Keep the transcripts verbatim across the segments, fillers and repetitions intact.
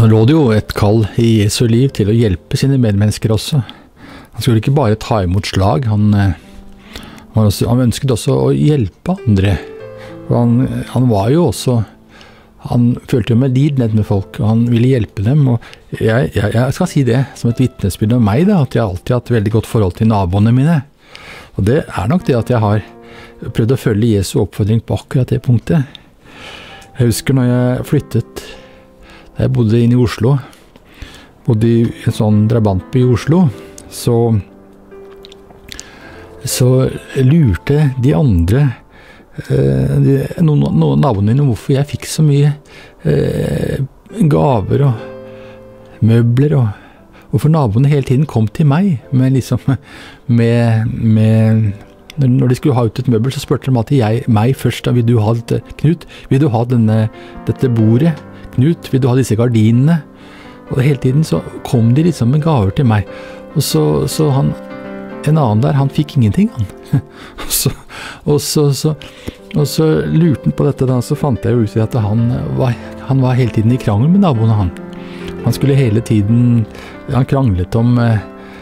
Nå lå det jo et kall i Jesu liv til å hjelpe sine medmennesker også. Han skulle ikke bare ta imot slag, han, han, også, han ønsket også å hjelpe andre. Og han, han var jo også, han følte jo med lidenhet med folk, og han ville hjelpe dem. Og jeg, jeg, jeg skal si det som et vitnesbyrd om meg, da, at jeg alltid har hatt veldig godt forhold til naboene mine. Og det er nok det at jeg har prøvd å følge Jesu oppfordring på akkurat det punktet. Jeg husker når jeg flyttet, da jeg bodde inne i Oslo, bodde i en sånn drabantby i Oslo, så, så lurte de andre, eh, de, noen, noen naboene mine, hvorfor jeg fikk så mye eh, gaver og møbler, og hvorfor naboene hele tiden kom til meg, med liksom, med, med når de skulle ha ut et møbel, så spurte de alltid jeg, meg først, da vil du ha dette, Knut, vil du ha denne, dette bordet? Knut, vil du ha disse gardinene? Og hele tiden så kom de liksom med gaver til meg. Og så, så han, en annen der, han fikk ingenting, han. og, så, og, så, så, og så lurte han på dette da, så fant jeg jo ut at han var, han var hele tiden i krangel med naboene, han. Han skulle hele tiden, han kranglet om eh,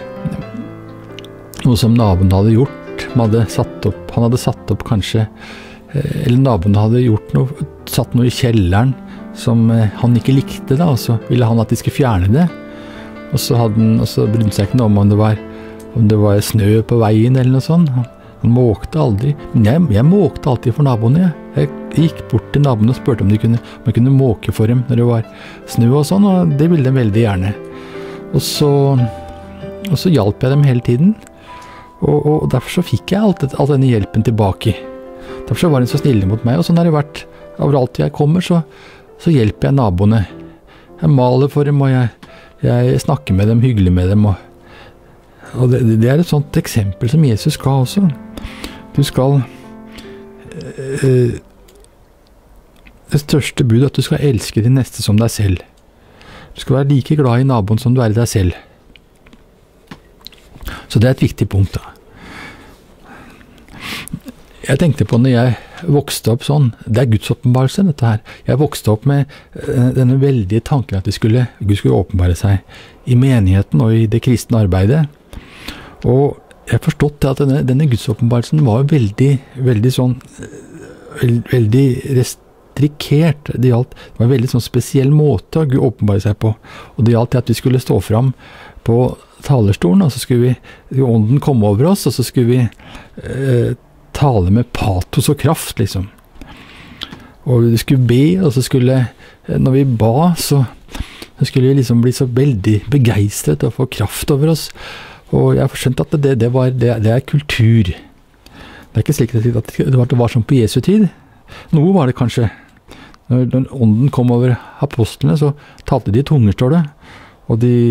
noe som naboen hadde gjort. Han hadde satt opp, han hadde satt opp kanskje, eh, eller naboen hadde gjort noe, satt noe i kjelleren, som han ikke likte da, og så ville han at de skulle fjerne det. Og så hadde han, og så brydde seg ikke noe om om det var, om det var snø på veien eller noe sånt. Han, han måkte aldri. Men jeg, jeg måkte alltid for naboene. Jeg, jeg gikk bort til naboene og spurte om de kunne, om jeg kunne måke for dem når det var snø og sånn, og det ville de veldig gjerne. Og så, og så hjalp jeg dem hele tiden. Og, og derfor så fikk jeg alt, all denne hjelpen tilbake. Derfor så var de så snille mot meg, og sånn har det vært overalt jeg kommer, så så hjelper jeg naboene. Jeg maler for dem, og jeg, jeg snakker med dem, hyggelig med dem. Og, og det, det er et sånt eksempel som Jesus ga også. Du skal øh, det største budet er at du skal elske din neste som deg selv. Du skal være like glad i naboen som du er i deg selv. Så det er et viktig punkt da. Jeg tenkte på når jeg vokste opp sånn, det er Guds åpenbarelse dette her. Jeg vokste opp med denne veldige tanken at det skulle, Gud skulle åpenbare seg i menigheten og i det kristne arbeidet. Og jeg har forstått at denne, denne Guds åpenbarelsen var veldig, veldig sånn, veld, veldig restrikert. Det gjaldt, det var en veldig sånn spesiell måte å Gud åpenbare seg på. Og det gjaldt at vi skulle stå fram på talerstolen, og så skulle vi, ånden komme over oss, og så skulle vi eh, tale med patos og kraft, liksom. Og vi skulle be, og så skulle, når vi ba, så, så skulle vi liksom bli så veldig begeistret og få kraft over oss. Og jeg har skjønt at det, det, var, det, det er kultur. Det er ikke slik at det var, det var sånn på Jesu tid. Noe var det kanskje. Når, når ånden kom over apostlene, så talte de i tunger, står det. Og de...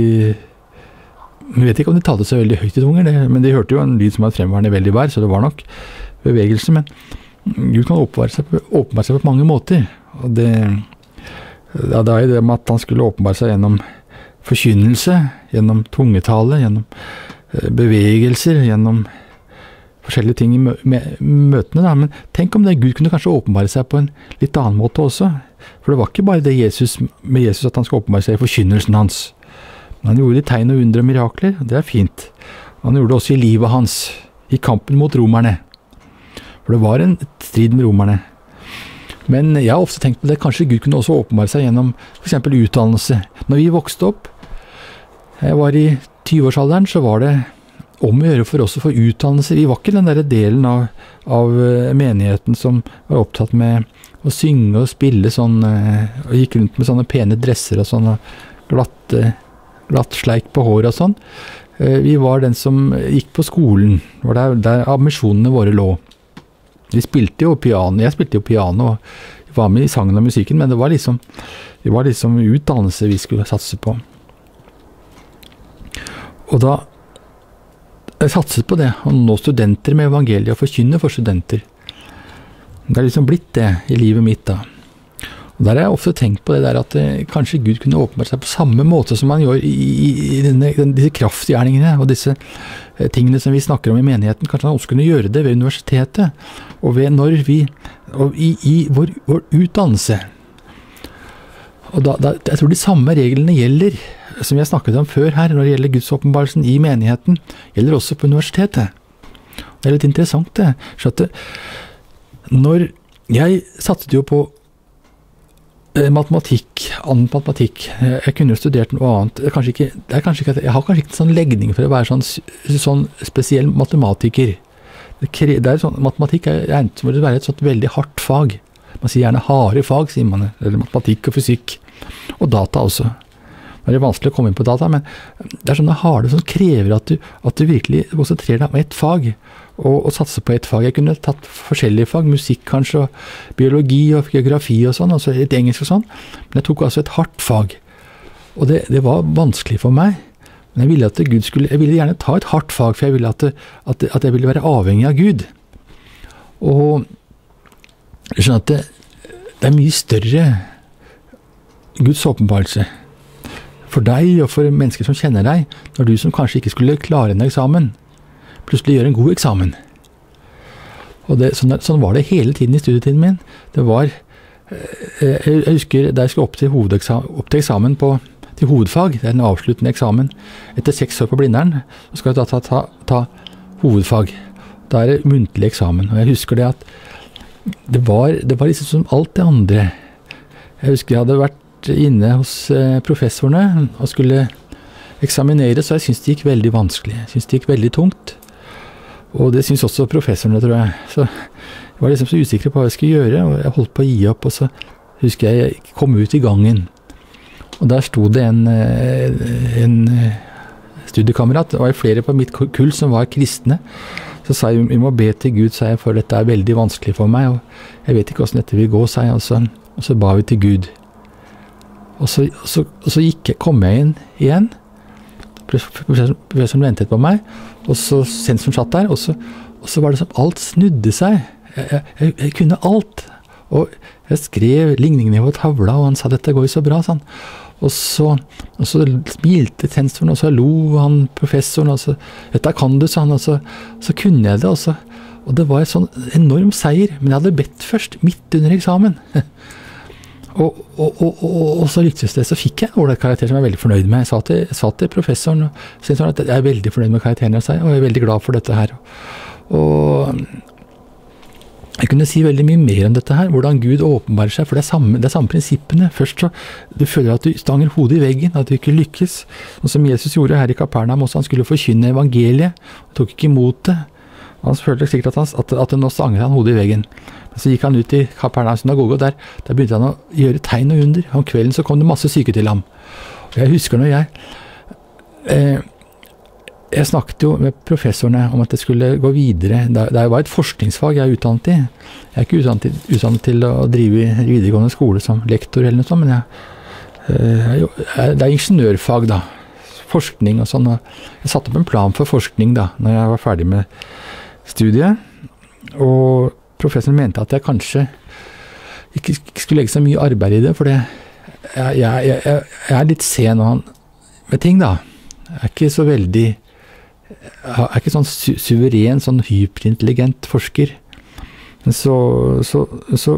Jeg vet ikke om de talte så veldig høyt i tunger, det, men de hørte jo en lyd som var fremværende veldig vær, så det var nok bevegelse, men Gud kan åpenbare seg, åpenbare seg på mange måter. Og det, ja, det er jo det med at han skulle åpenbare seg gjennom forkynnelse, gjennom tungetale, gjennom bevegelser, gjennom forskjellige ting i mø møtene. Da. Men tenk om det Gud kunne kanskje åpenbare seg på en litt annen måte også. For det var ikke bare det Jesus, med Jesus at han skal åpenbare seg i forkynnelsen hans. Men han gjorde tegn og under og mirakler, og det er fint. Han gjorde det også i livet hans, i kampen mot romerne. For det var en strid med romerne. Men jeg har ofte tenkt på det, kanskje Gud kunne også åpenbare seg gjennom for eksempel utdannelse. Når vi vokste opp, jeg var i tyve-årsalderen, så var det om å gjøre for oss å få utdannelse. Vi var ikke den der delen av, av menigheten som var opptatt med å synge og spille sånn, og gikk rundt med sånne pene dresser og sånne glatte, glatt sleik på hår og sånn. Vi var den som gikk på skolen, var der, der ambisjonene våre lå. Vi spilte jo piano, jeg spilte jo piano, og var med i sangen og musikken, men det var liksom, det var liksom utdannelse vi skulle satse på. Og da, jeg satset på det, og nå studenter med evangeliet, og forkynner for studenter. Det er liksom blitt det i livet mitt da. Og der har jeg ofte tenkt på det der at eh, kanskje Gud kunne åpenbare seg på samme måte som han gjør i, i, i denne, disse kraftgjerningene og disse eh, tingene som vi snakker om i menigheten. Kanskje han også kunne gjøre det ved universitetet og ved når vi, og i, i vår, vår utdannelse. Og da, da, jeg tror de samme reglene gjelder, som jeg snakket om før her, når det gjelder Guds åpenbarelsen i menigheten, gjelder også på universitetet. Det er litt interessant det. Så at det, når jeg satset jo på eh, matematikk, annen matematikk, jeg kunne jo studert noe annet, det er kanskje ikke, det er kanskje ikke, jeg har kanskje ikke en sånn legning for å være sånn, sånn spesiell matematiker. Det, det er sånn, matematikk er regnet som å være et sånt veldig hardt fag. Man sier gjerne harde fag, sier man, eller matematikk og fysikk, og data også. Det er vanskelig å komme inn på data, men det er sånne harde som krever at du, at du virkelig konsentrerer deg om ett fag, og, og satser på ett fag. Jeg kunne tatt forskjellige fag, musikk kanskje, og biologi og geografi og sånn, altså litt engelsk og sånn, men jeg tok altså et hardt fag. Og det, det var vanskelig for meg, men jeg ville, at Gud skulle, jeg ville gjerne ta et hardt fag, for jeg ville at, det, at, det, at jeg ville være avhengig av Gud. Og jeg skjønner at det, det er mye større Guds åpenbarelse for deg og for mennesker som kjenner deg, når du som kanskje ikke skulle klare en eksamen, plutselig gjør en god eksamen. Og det, sånn, sånn var det hele tiden i studietiden min. Det var, jeg, jeg husker da jeg skulle opp til, opp til eksamen på, til hovedfag, det er en avsluttende eksamen, etter seks år på Blindern, så skal jeg da ta, ta, ta hovedfag. Da er det muntlig eksamen, og jeg husker det at det var, det var liksom som alt det andre. Jeg husker jeg hadde vært inne hos eh, professorene og skulle eksaminere, så jeg synes det gikk veldig vanskelig. Jeg synes det gikk veldig tungt. Og det synes også professorene, tror jeg. Så jeg var liksom så usikker på hva jeg skulle gjøre, og jeg holdt på å gi opp, og så husker jeg jeg kom ut i gangen. Og der sto det en, en studiekamerat, det var flere på mitt kull som var kristne. Så sa jeg, vi må be til Gud, sa jeg, for dette er veldig vanskelig for meg, og jeg vet ikke hvordan dette vil gå, sa jeg, og så, og så ba vi til Gud. Og så, og så, og så gikk jeg, kom jeg inn igjen, professoren ventet på meg, og så sensoren satt der, og så, og så var det som alt snudde seg. Jeg, jeg, jeg kunne alt, og jeg skrev ligningene på tavla, og han sa, dette går jo så bra, sånn. Og så, og så smilte sensoren, og så lo han professoren, og så, dette kan du, sa han, og så, så kunne jeg det, og, så, og det var en sånn enorm seier, men jeg hadde bedt først, midt under eksamen. og, og, og, og, og så lyktes det, så fikk jeg en ålreit karakter som jeg er veldig fornøyd med. Jeg sa til, jeg sa til professoren, og sensoren at jeg er veldig fornøyd med karakteren jeg sier, og jeg er veldig glad for dette her. Og jeg kunne si veldig mye mer om dette her, hvordan Gud åpenbarer seg, for det er samme, det er samme prinsippene. Først så, du føler at du stanger hodet i veggen, at du ikke lykkes, og som Jesus gjorde her i Kapernaum også, han skulle forkynne evangeliet, og tok ikke imot det. Han følte sikkert at, han, at, at nå stanger han hodet i veggen. Men så gikk han ut i Kapernaum synagoge, og der, der begynte han å gjøre tegn og under. Om kvelden så kom det masse syke til ham. Og jeg husker når jeg... Eh, Jeg snakket jo med professorene om at jeg skulle gå videre. Det var et forskningsfag jeg er utdannet i. Jeg er ikke utdannet, utdannet til å drive i videregående skole som lektor eller noe sånt, men jeg, jeg, det er ingeniørfag da. Forskning og sånn. Jeg satte opp en plan for forskning da, når jeg var ferdig med studiet. Og professoren mente at jeg kanskje ikke skulle legge så mye arbeid i det, for det, jeg, jeg, jeg, jeg er litt sen med ting da. Jeg er ikke så veldig... Jeg er ikke sånn su suveren, sånn hyperintelligent forsker. Men så, så, så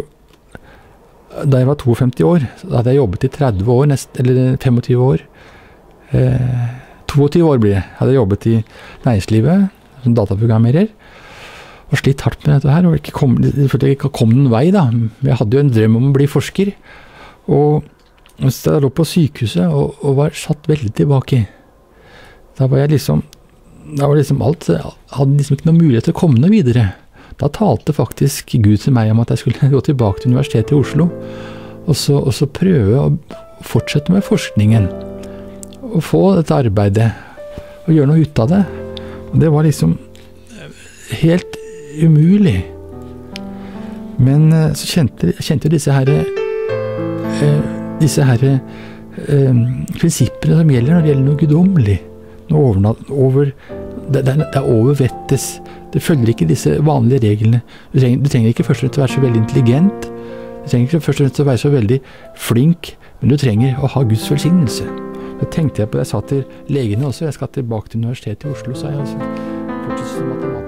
da jeg var femtito år, da hadde jeg jobbet i tretti år, nest, eller tjuefem år. Eh, tjueto år blir det. Jeg hadde jobbet i næringslivet, som dataprogrammerer, og slitt hardt med dette her, og ikke kom, jeg følte jeg ikke kom noen vei da. Jeg hadde jo en drøm om å bli forsker, og så jeg lå på sykehuset, og, og var satt veldig tilbake. Da var jeg liksom... Da var liksom alt, jeg hadde liksom ikke noen mulighet til å komme noe videre. Da talte faktisk Gud til meg om at jeg skulle gå tilbake til universitetet i Oslo, og så, og så prøve å fortsette med forskningen, og få dette arbeidet, og gjøre noe ut av det. Og det var liksom helt umulig. Men så kjente jeg kjente disse her, eh, disse her eh, prinsippene som gjelder når det gjelder noe gudomlig. Over, over, det, det er over vettes. Det følger ikke disse vanlige reglene. Du trenger, du trenger ikke først og fremst å være så veldig intelligent. Du trenger ikke først og fremst å være så veldig flink, men du trenger å ha Guds velsignelse. Så tenkte jeg på det, jeg sa til legene også, jeg skal tilbake til universitetet i Oslo, sa jeg altså.